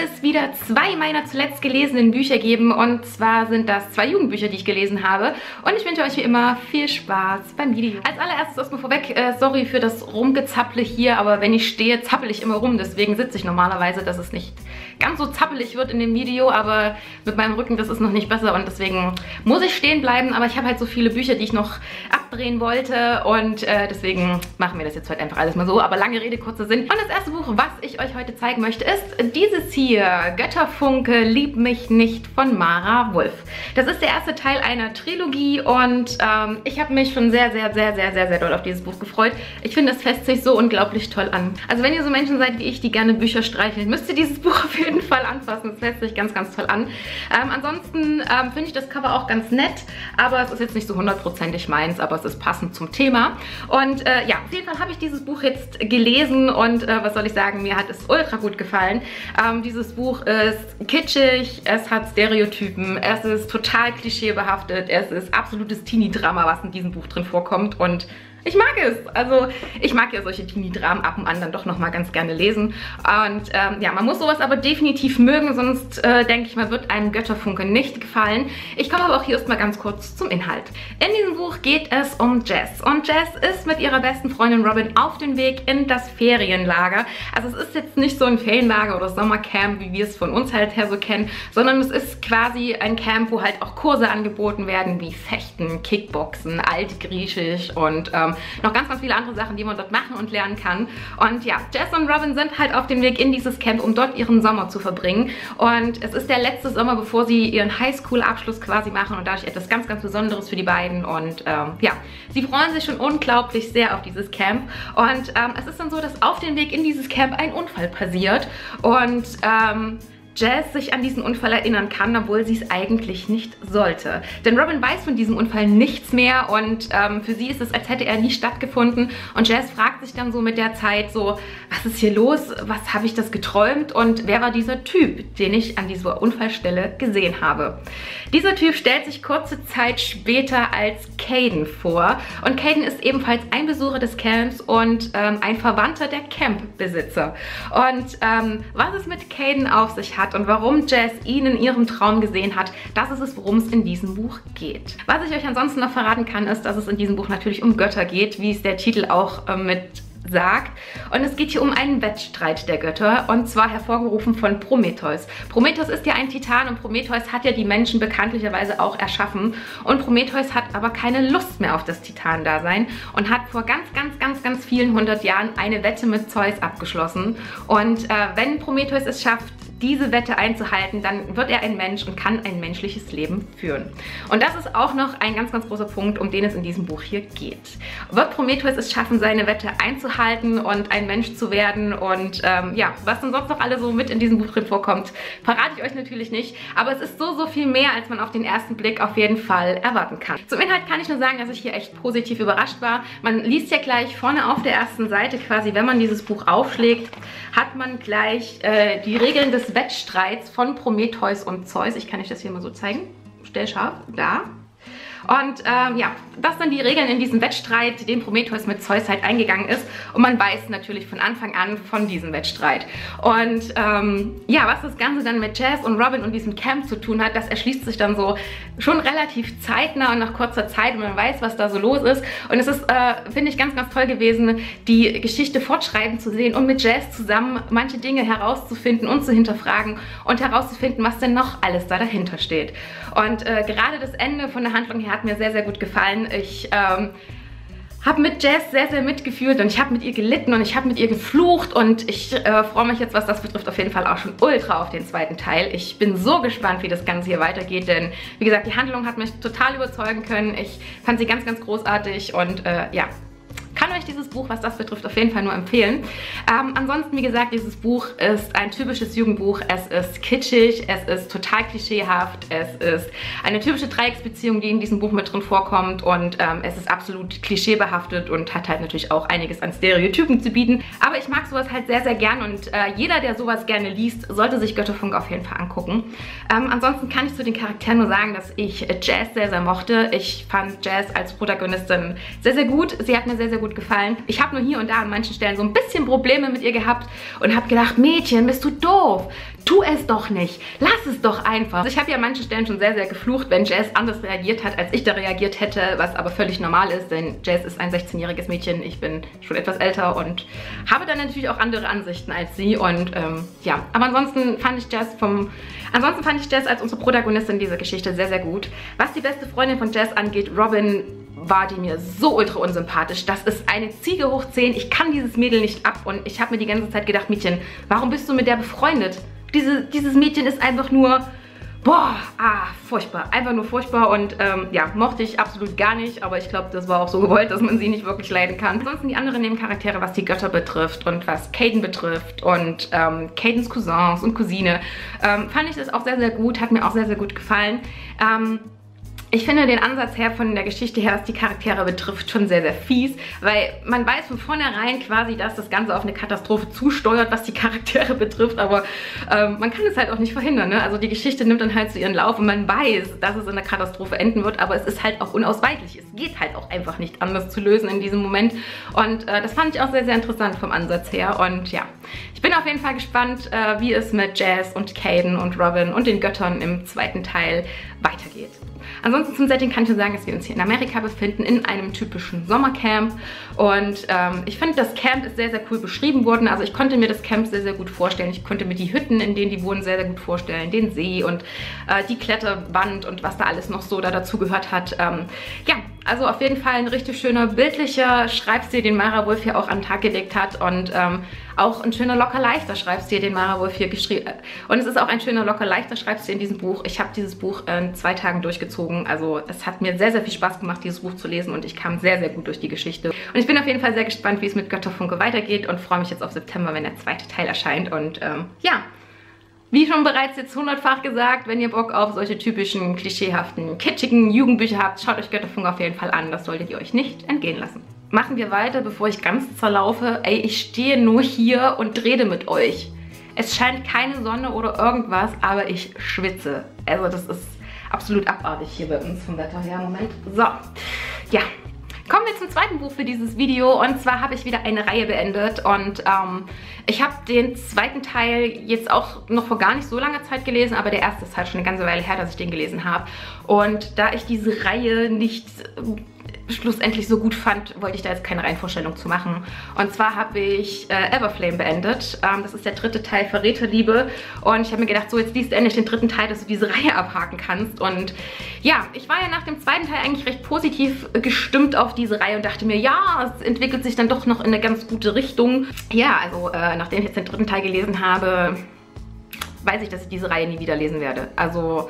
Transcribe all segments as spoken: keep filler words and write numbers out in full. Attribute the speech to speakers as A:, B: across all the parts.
A: es wieder zwei meiner zuletzt gelesenen Bücher geben. Und zwar sind das zwei Jugendbücher, die ich gelesen habe. Und ich wünsche euch wie immer viel Spaß beim Video. Als allererstes erstmal vorweg, äh, sorry für das Rumgezapple hier, aber wenn ich stehe, zappel ich immer rum. Deswegen sitze ich normalerweise, dass es nicht ganz so zappelig wird in dem Video. Aber mit meinem Rücken, das ist noch nicht besser und deswegen muss ich stehen bleiben. Aber ich habe halt so viele Bücher, die ich noch abdrehen wollte. Und äh, deswegen machen wir das jetzt heute einfach alles mal so. Aber lange Rede, kurzer Sinn. Und das erste Buch, was ich euch heute zeigen möchte, ist dieses hier. Götterfunke, lieb mich nicht von Mara Wulff. Das ist der erste Teil einer Trilogie und ähm, ich habe mich schon sehr, sehr, sehr, sehr, sehr, sehr doll auf dieses Buch gefreut. Ich finde, es fässt sich so unglaublich toll an. Also wenn ihr so Menschen seid wie ich, die gerne Bücher streicheln, müsst ihr dieses Buch auf jeden Fall anfassen. Es fässt sich ganz, ganz toll an. Ähm, ansonsten ähm, finde ich das Cover auch ganz nett, aber es ist jetzt nicht so hundertprozentig meins, aber es ist passend zum Thema. Und äh, ja, auf jeden Fall habe ich dieses Buch jetzt gelesen und äh, was soll ich sagen, mir hat es ultra gut gefallen. Ähm, dieses Buch ist kitschig, es hat Stereotypen, es ist total klischeebehaftet, es ist absolutes Teenie-Drama, was in diesem Buch drin vorkommt und ich mag es. Also ich mag ja solche Teenie-Dramen ab und an dann doch nochmal ganz gerne lesen. Und ähm, ja, man muss sowas aber definitiv mögen, sonst äh, denke ich mal, wird einem Götterfunke nicht gefallen. Ich komme aber auch hier erstmal ganz kurz zum Inhalt. In diesem Buch geht es um Jess. Und Jess ist mit ihrer besten Freundin Robin auf dem Weg in das Ferienlager. Also es ist jetzt nicht so ein Ferienlager oder Sommercamp, wie wir es von uns halt her so kennen, sondern es ist quasi ein Camp, wo halt auch Kurse angeboten werden, wie Fechten, Kickboxen, Altgriechisch und ähm, noch ganz, ganz viele andere Sachen, die man dort machen und lernen kann. Und ja, Jess und Robin sind halt auf dem Weg in dieses Camp, um dort ihren Sommer zu verbringen. Und es ist der letzte Sommer, bevor sie ihren Highschool-Abschluss quasi machen und dadurch etwas ganz, ganz Besonderes für die beiden. Und ähm, ja, sie freuen sich schon unglaublich sehr auf dieses Camp. Und ähm, es ist dann so, dass auf dem Weg in dieses Camp ein Unfall passiert und ähm, Jess sich an diesen Unfall erinnern kann, obwohl sie es eigentlich nicht sollte. Denn Robin weiß von diesem Unfall nichts mehr und ähm, für sie ist es, als hätte er nie stattgefunden. Und Jess fragt sich dann so mit der Zeit so, was ist hier los? Was habe ich das geträumt? Und wer war dieser Typ, den ich an dieser Unfallstelle gesehen habe? Dieser Typ stellt sich kurze Zeit später als Caden vor. Und Caden ist ebenfalls ein Besucher des Camps und ähm, ein Verwandter der Campbesitzer. Und ähm, was es mit Caden auf sich hat und warum Jess ihn in ihrem Traum gesehen hat, das ist es, worum es in diesem Buch geht. Was ich euch ansonsten noch verraten kann, ist, dass es in diesem Buch natürlich um Götter geht, wie es der Titel auch äh, mit sagt. Und es geht hier um einen Wettstreit der Götter und zwar hervorgerufen von Prometheus. Prometheus ist ja ein Titan und Prometheus hat ja die Menschen bekanntlicherweise auch erschaffen und Prometheus hat aber keine Lust mehr auf das Titan-Dasein und hat vor ganz, ganz, ganz, ganz vielen hundert Jahren eine Wette mit Zeus abgeschlossen und äh, wenn Prometheus es schafft, diese Wette einzuhalten, dann wird er ein Mensch und kann ein menschliches Leben führen. Und das ist auch noch ein ganz, ganz großer Punkt, um den es in diesem Buch hier geht. Wird Prometheus es schaffen, seine Wette einzuhalten und ein Mensch zu werden und ähm, ja, was denn sonst noch alle so mit in diesem Buch drin vorkommt, verrate ich euch natürlich nicht, aber es ist so, so viel mehr, als man auf den ersten Blick auf jeden Fall erwarten kann. Zum Inhalt kann ich nur sagen, dass ich hier echt positiv überrascht war. Man liest ja gleich vorne auf der ersten Seite quasi, wenn man dieses Buch aufschlägt, hat man gleich äh, die Regeln des Wettstreits von Prometheus und Zeus. Ich kann euch das hier mal so zeigen. Stellscharf, da. Und ähm, ja, das sind die Regeln in diesem Wettstreit, den Prometheus mit Zeus halt eingegangen ist. Und man weiß natürlich von Anfang an von diesem Wettstreit. Und ähm, ja, was das Ganze dann mit Jess und Robin und diesem Camp zu tun hat, das erschließt sich dann so schon relativ zeitnah und nach kurzer Zeit. Und man weiß, was da so los ist. Und es ist, äh, finde ich, ganz, ganz toll gewesen, die Geschichte fortschreiten zu sehen und mit Jess zusammen manche Dinge herauszufinden und zu hinterfragen und herauszufinden, was denn noch alles da dahinter steht. Und äh, gerade das Ende von der Handlung her hat mir sehr, sehr gut gefallen. Ich ähm, habe mit Jess sehr, sehr mitgefühlt und ich habe mit ihr gelitten und ich habe mit ihr geflucht und ich äh, freue mich jetzt, was das betrifft, auf jeden Fall auch schon ultra auf den zweiten Teil. Ich bin so gespannt, wie das Ganze hier weitergeht, denn wie gesagt, die Handlung hat mich total überzeugen können. Ich fand sie ganz, ganz großartig und äh, ja, kann euch dieses Buch, was das betrifft, auf jeden Fall nur empfehlen. Ähm, ansonsten, wie gesagt, dieses Buch ist ein typisches Jugendbuch. Es ist kitschig, es ist total klischeehaft, es ist eine typische Dreiecksbeziehung, die in diesem Buch mit drin vorkommt und ähm, es ist absolut klischeebehaftet und hat halt natürlich auch einiges an Stereotypen zu bieten. Aber ich mag sowas halt sehr, sehr gern und äh, jeder, der sowas gerne liest, sollte sich Götterfunke auf jeden Fall angucken. Ähm, ansonsten kann ich zu den Charakteren nur sagen, dass ich Jess sehr, sehr mochte. Ich fand Jess als Protagonistin sehr, sehr gut. Sie hat mir sehr, sehr gut gut gefallen. Ich habe nur hier und da an manchen Stellen so ein bisschen Probleme mit ihr gehabt und habe gedacht, Mädchen, bist du doof? Tu es doch nicht. Lass es doch einfach. Also ich habe ja an manchen Stellen schon sehr, sehr geflucht, wenn Jazz anders reagiert hat, als ich da reagiert hätte, was aber völlig normal ist, denn Jazz ist ein sechzehnjähriges Mädchen. Ich bin schon etwas älter und habe dann natürlich auch andere Ansichten als sie. Und ähm, ja, aber ansonsten fand ich Jazz vom... Ansonsten fand ich Jazz als unsere Protagonistin dieser Geschichte sehr, sehr gut. Was die beste Freundin von Jazz angeht, Robin, war die mir so ultra unsympathisch. Das ist eine Ziege hoch zehn. Ich kann dieses Mädel nicht ab und ich habe mir die ganze Zeit gedacht, Mädchen, warum bist du mit der befreundet? Diese, dieses Mädchen ist einfach nur, boah, ah, furchtbar. Einfach nur furchtbar und ähm, ja, mochte ich absolut gar nicht, aber ich glaube, das war auch so gewollt, dass man sie nicht wirklich leiden kann. Ansonsten die anderen Nebencharaktere, was die Götter betrifft und was Caden betrifft und ähm, Cadens Cousins und Cousine, ähm, fand ich das auch sehr, sehr gut, hat mir auch sehr, sehr gut gefallen. Ähm, Ich finde den Ansatz her von der Geschichte her, was die Charaktere betrifft, schon sehr, sehr fies, weil man weiß von vornherein quasi, dass das Ganze auf eine Katastrophe zusteuert, was die Charaktere betrifft, aber ähm, man kann es halt auch nicht verhindern, ne? Also die Geschichte nimmt dann halt so ihren Lauf und man weiß, dass es in einer Katastrophe enden wird, aber es ist halt auch unausweichlich. Es geht halt auch einfach nicht anders zu lösen in diesem Moment und äh, das fand ich auch sehr, sehr interessant vom Ansatz her und ja, ich bin auf jeden Fall gespannt, äh, wie es mit Jazz und Caden und Robin und den Göttern im zweiten Teil weitergeht. Ansonsten zum Setting kann ich nur sagen, dass wir uns hier in Amerika befinden, in einem typischen Sommercamp. Und ähm, ich finde, das Camp ist sehr, sehr cool beschrieben worden. Also ich konnte mir das Camp sehr, sehr gut vorstellen. Ich konnte mir die Hütten, in denen die wohnen, sehr, sehr gut vorstellen. Den See und äh, die Kletterwand und was da alles noch so da dazu gehört hat. Ähm, ja, also auf jeden Fall ein richtig schöner, bildlicher Schreibstil, den Mara Wolf hier auch an den Tag gelegt hat. Und ähm, auch ein schöner, locker, leichter Schreibstil, den Mara Wolf hier geschrieben hat. Und es ist auch ein schöner, locker, leichter Schreibstil in diesem Buch. Ich habe dieses Buch in zwei Tagen durchgezogen. Also es hat mir sehr, sehr viel Spaß gemacht, dieses Buch zu lesen und ich kam sehr, sehr gut durch die Geschichte. Und ich bin auf jeden Fall sehr gespannt, wie es mit Götterfunke weitergeht und freue mich jetzt auf September, wenn der zweite Teil erscheint. Und ähm, ja, wie schon bereits jetzt hundertfach gesagt, wenn ihr Bock auf solche typischen, klischeehaften, kitschigen Jugendbücher habt, schaut euch Götterfunke auf jeden Fall an. Das solltet ihr euch nicht entgehen lassen. Machen wir weiter, bevor ich ganz zerlaufe. Ey, ich stehe nur hier und rede mit euch. Es scheint keine Sonne oder irgendwas, aber ich schwitze. Also das ist absolut abartig hier bei uns vom Wetter her. Moment. So, ja. Kommen wir zum zweiten Buch für dieses Video und zwar habe ich wieder eine Reihe beendet und ähm, ich habe den zweiten Teil jetzt auch noch vor gar nicht so langer Zeit gelesen, aber der erste ist halt schon eine ganze Weile her, dass ich den gelesen habe und da ich diese Reihe nicht schlussendlich so gut fand, wollte ich da jetzt keine Reihenvorstellung zu machen. Und zwar habe ich äh, Everflame beendet. Ähm, das ist der dritte Teil, Verräterliebe. Und ich habe mir gedacht, so jetzt liest du endlich den dritten Teil, dass du diese Reihe abhaken kannst. Und ja, ich war ja nach dem zweiten Teil eigentlich recht positiv gestimmt auf diese Reihe und dachte mir, ja, es entwickelt sich dann doch noch in eine ganz gute Richtung. Ja, also äh, nachdem ich jetzt den dritten Teil gelesen habe, weiß ich, dass ich diese Reihe nie wieder lesen werde. Also,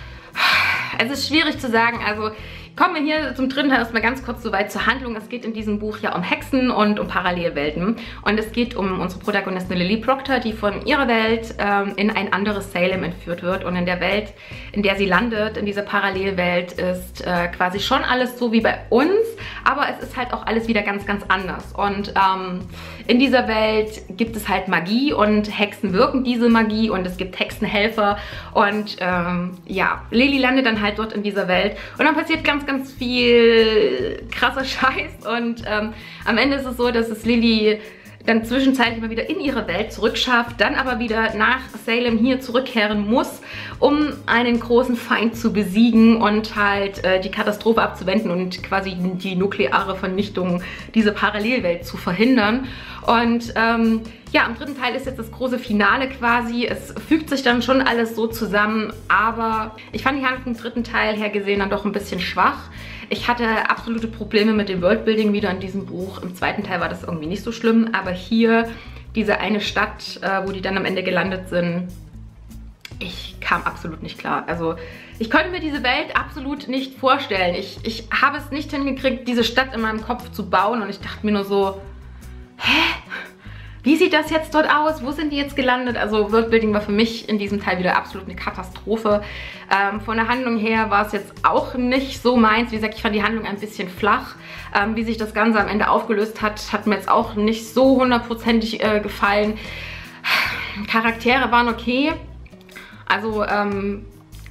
A: es ist schwierig zu sagen, also kommen wir hier zum dritten Teil erstmal ganz kurz soweit zur Handlung. Es geht in diesem Buch ja um Hexen und um Parallelwelten. Und es geht um unsere Protagonistin Lily Proctor, die von ihrer Welt ähm, in ein anderes Salem entführt wird. Und in der Welt, in der sie landet, in dieser Parallelwelt, ist äh, quasi schon alles so wie bei uns. Aber es ist halt auch alles wieder ganz, ganz anders. Und ähm, in dieser Welt gibt es halt Magie und Hexen wirken diese Magie. Und es gibt Hexenhelfer. Und ähm, ja, Lily landet dann halt dort in dieser Welt. Und dann passiert ganz ganz viel krasser Scheiß und ähm, am Ende ist es so, dass es Lily dann zwischenzeitlich mal wieder in ihre Welt zurückschafft, dann aber wieder nach Salem hier zurückkehren muss, um einen großen Feind zu besiegen und halt äh, die Katastrophe abzuwenden und quasi die nukleare Vernichtung dieser Parallelwelt zu verhindern. Und ähm, ja, im dritten Teil ist jetzt das große Finale quasi. Es fügt sich dann schon alles so zusammen, aber ich fand die Handlung im dritten Teil her gesehen dann doch ein bisschen schwach. Ich hatte absolute Probleme mit dem Worldbuilding wieder in diesem Buch. Im zweiten Teil war das irgendwie nicht so schlimm, aber hier diese eine Stadt, äh, wo die dann am Ende gelandet sind, ich kam absolut nicht klar. Also ich konnte mir diese Welt absolut nicht vorstellen. Ich, ich habe es nicht hingekriegt, diese Stadt in meinem Kopf zu bauen und ich dachte mir nur so, hä? Wie sieht das jetzt dort aus? Wo sind die jetzt gelandet? Also Worldbuilding war für mich in diesem Teil wieder absolut eine Katastrophe. Ähm, von der Handlung her war es jetzt auch nicht so meins. Wie gesagt, ich fand die Handlung ein bisschen flach. Ähm, wie sich das Ganze am Ende aufgelöst hat, hat mir jetzt auch nicht so hundertprozentig äh, gefallen. Charaktere waren okay. Also ähm,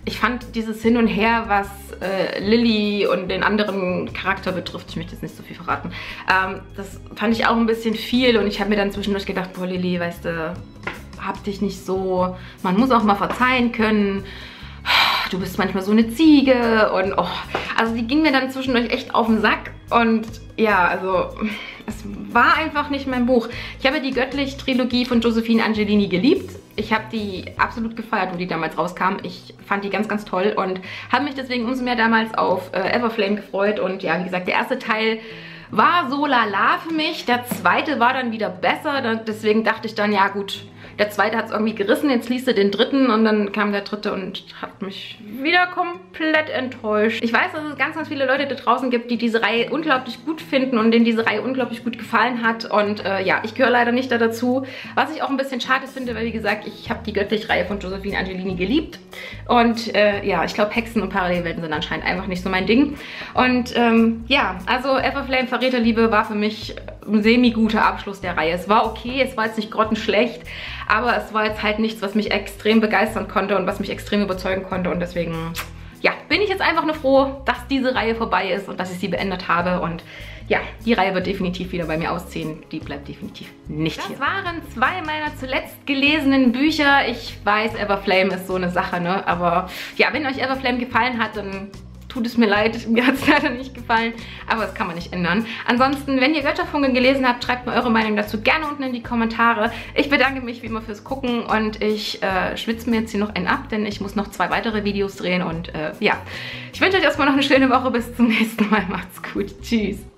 A: ich fand dieses Hin und Her, was äh, Lily und den anderen Charakter betrifft, ich möchte jetzt nicht so viel verraten, ähm, das fand ich auch ein bisschen viel und ich habe mir dann zwischendurch gedacht, boah Lily, weißt du, hab dich nicht so, man muss auch mal verzeihen können, du bist manchmal so eine Ziege und oh, also die ging mir dann zwischendurch echt auf den Sack und ja, also es war einfach nicht mein Buch. Ich habe die Göttlich-Trilogie von Josephine Angelini geliebt. Ich habe die absolut gefeiert, wo die damals rauskam. Ich fand die ganz, ganz toll und habe mich deswegen umso mehr damals auf äh, Everflame gefreut. Und ja, wie gesagt, der erste Teil war so lala für mich. Der zweite war dann wieder besser. Deswegen dachte ich dann, ja gut, der zweite hat es irgendwie gerissen. Jetzt liest du den dritten und dann kam der dritte und hat mich wieder komplett enttäuscht. Ich weiß, dass es ganz, ganz viele Leute da draußen gibt, die diese Reihe unglaublich gut finden und denen diese Reihe unglaublich gut gefallen hat. Und äh, ja, ich gehöre leider nicht da dazu. Was ich auch ein bisschen schade finde, weil wie gesagt, ich habe die Göttlich-Reihe von Josephine Angelini geliebt. Und äh, ja, ich glaube, Hexen und Parallelwelten sind anscheinend einfach nicht so mein Ding. Und ähm, ja, also Everflame Verräterliebe war für mich ein semi-guter Abschluss der Reihe. Es war okay, es war jetzt nicht grottenschlecht, aber es war jetzt halt nichts, was mich extrem begeistern konnte und was mich extrem überzeugen konnte und deswegen, ja, bin ich jetzt einfach nur froh, dass diese Reihe vorbei ist und dass ich sie beendet habe und ja, die Reihe wird definitiv wieder bei mir ausziehen. Die bleibt definitiv nicht hier. Das waren zwei meiner zuletzt gelesenen Bücher. Ich weiß, Everflame ist so eine Sache, ne, aber ja, wenn euch Everflame gefallen hat, dann tut es mir leid, mir hat es leider nicht gefallen, aber das kann man nicht ändern. Ansonsten, wenn ihr Götterfunkeln gelesen habt, schreibt mir eure Meinung dazu gerne unten in die Kommentare. Ich bedanke mich wie immer fürs Gucken und ich äh, schwitze mir jetzt hier noch einen ab, denn ich muss noch zwei weitere Videos drehen und äh, ja. Ich wünsche euch erstmal noch eine schöne Woche, bis zum nächsten Mal. Macht's gut. Tschüss.